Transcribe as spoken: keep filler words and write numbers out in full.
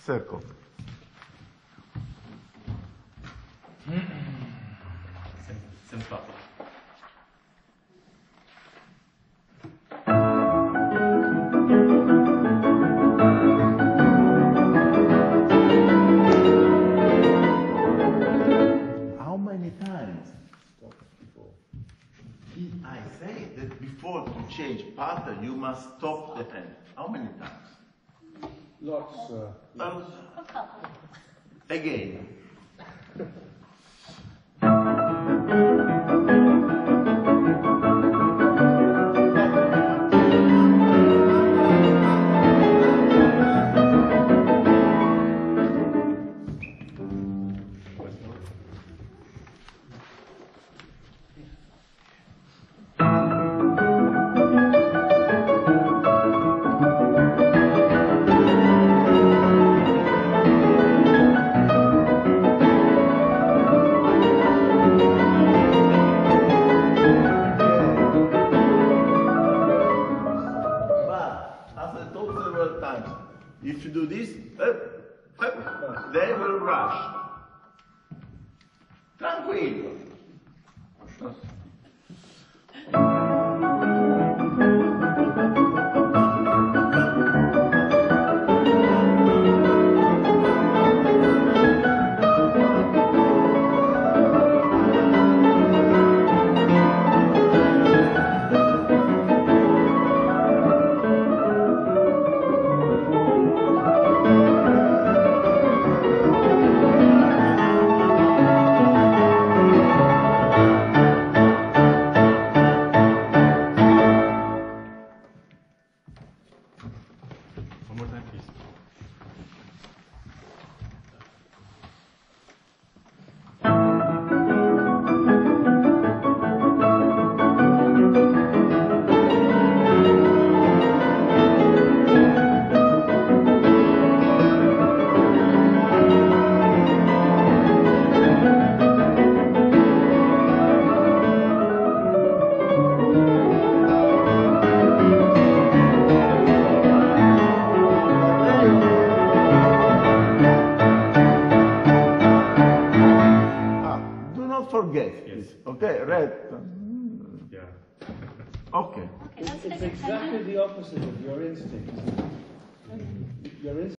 circle. Simple. How many times? I say that before to change pattern, you must stop the hand. How many times? Lots. Uh, Um, again. If you do this, up, up, they will rush. Tranquillo. One more time, please. Forget Yes. this, okay? Red. Yeah. Okay. it's, it's exactly the opposite of your instinct. Your instinct.